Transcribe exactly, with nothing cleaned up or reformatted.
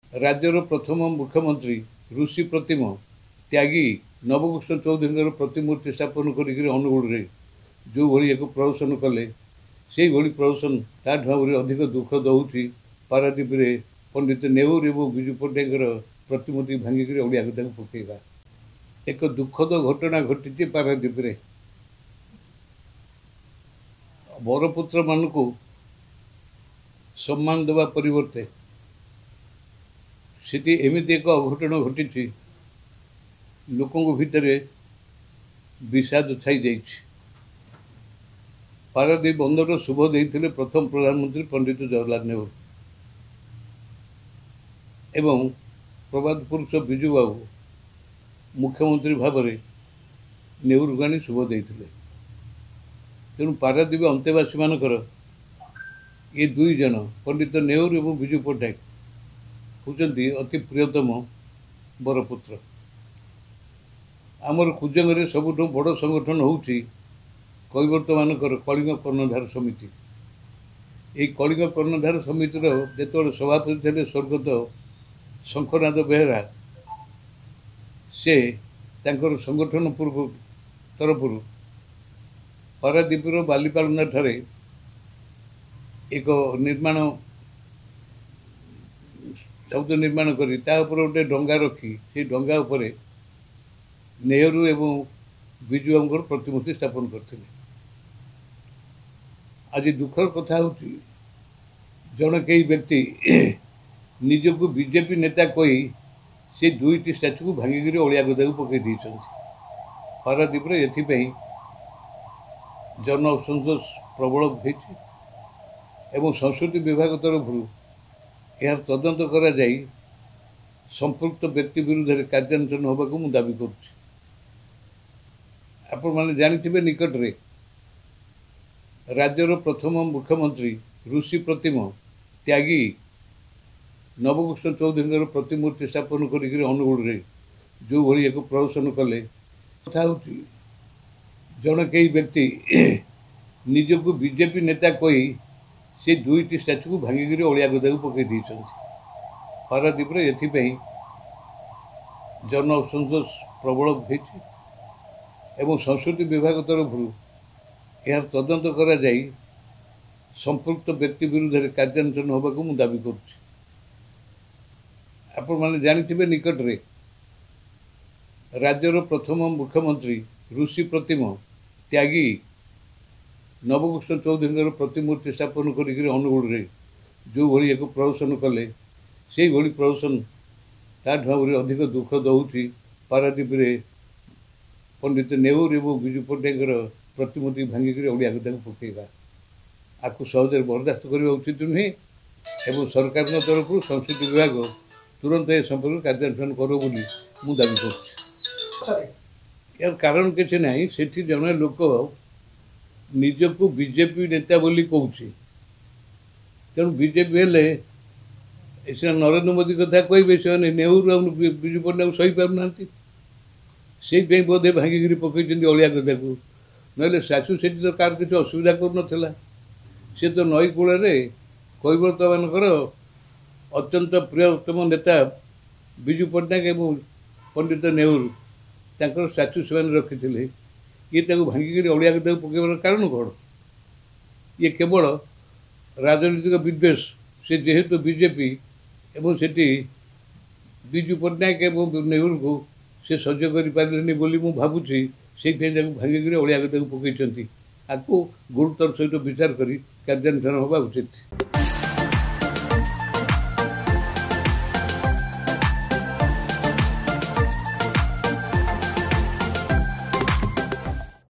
राज्यर प्रथम मुख्यमंत्री ऋषि प्रतिम त्यागी नवकृष्ण चौधरी प्रतिमूर्ति स्थापन कर अनुगुण रे जो भली एक प्रदर्शन कले से भली प्रदर्शन ताठू अधिक दुख दौर पारादीप रे पंडित नेहरू और विजु पट्टनायक प्रतिमूर्ति भांगिक ओडिया कथा पकड़ा एक दुखद घटना घटी पारादीप रे बरपुत्र मान को सम्मान देवा परिवर्ते सेठी एमती एक अघटन घटी लोकों भितर विषाद छाई जाइए। पारादीप बंदर शुभ देते प्रथम प्रधानमंत्री पंडित जवाहरलाल नेहरू एवं प्रबाद पुरुष विजु बाबू मुख्यमंत्री भाव में नेहरू गाणी शुभ देते तेणु पारादीप अंतेवासी मानकर ये दुई जन पंडित नेहरू और विजु पट्टनायक होती अति प्रियतम बरपुत्र। आमर कुजंग सबुठ बड़ संगठन होउछि कैवर्त मानकर कलिंग कर्णधार समिति। ये कलिंग कर्णधार समितिर जेतबेले सभापति थे स्वर्गत शंखनाथ बेहेरा से तांकर संगठन पूर्व तरफ पारादीपर बालीपालना ठारे एक निर्माण शब्द निर्माण करी ता ऊपर गोटे डंगा रखी से डंगा उपरे नेहरू एवं विजु बाबूर प्रतिमूर्ति स्थापन करते। आज दुखर कथा होची जड़े कई व्यक्ति निजक बीजेपी नेता कही से दुईटी स्टाच्यू को भांगिक ओडिया गदा को पकई पारादीप एथि जन असंतोष प्रबल होती एवं संस्कृति विभाग तरफ यार तदंत करा जाई संपुक्त व्यक्ति विरुद्ध में कार्यानुष्ठान होगा मुझे दाबी करुच्ची। आपण मैंने जानी निकट रे राज्यर प्रथम मुख्यमंत्री ऋषि प्रतिम त्यागी नवकृष्ण चौधरी प्रतिमूर्ति स्थापन कर अनुगुण रे जो भली एक प्रदर्शन कले कथा होची जड़े कई व्यक्ति निजक बीजेपी नेता कही से दुईटी स्टाच्यू को भांगिक ओडिया गदा को पकई पारादीप एथि जन असंतोष प्रबल होती एवं संस्कृति विभाग तरफ यार तदंत करा जाई संपुक्त व्यक्ति विरुद्ध में कार्यानुष्ठान होगा मुझे दाबी करुच्ची। आपण मैंने जानी निकट रे राज्यर प्रथम मुख्यमंत्री ऋषि प्रतिम त्यागी नवकृष्ण चौधरी प्रतिमूर्ति स्थापन कर अनुगुण रे जो भली एक प्रदर्शन कले से भली प्रदर्शन ताठू अधिक दुख दौर पारादीप रे पंडित नेहरू और विजु पट्टनायक प्रतिमूर्ति भांगिक ओडिया कथा पकड़ा आपको सहज बर्दास्त करने उचित नुहे एवं सरकार तरफ संस्कृति विभाग तुरंत ए संपर्क कार्यानुष्ठान करो बोली मु दाबी कर यार कारण किसी ना से जड़े लोक निजक बीजेपी नेता बोली कहूँ तेणु बीजेपी हेले से नरेंद्र मोदी कथा कहे से नेहरू और विजु पट्टनायक सही पारना से बोधे भांगिक पकई ओडिया कथा को ना शाशु सेठी तो कार किसी असुविधा कर सी तो नई कूल कैवर्त मानकर अत्यंत प्रियतम नेता विजु पट्टनायक और पंडित नेहरू तांकर स्टाच्यू से रखी ये भांगिक ओडिया कथा पकड़ कारण कौन ये केवल राजनीतिक विद्वेष से जेहेतु बीजेपी एवं सेठी विजु पट्टनायक और नेहरू को से सह्य कर बोली मु भावुची से भांगिक ओडिया कथा पकई आपको गुरुतर सहित विचार कर कार्यानुष्ठान होगा उचित।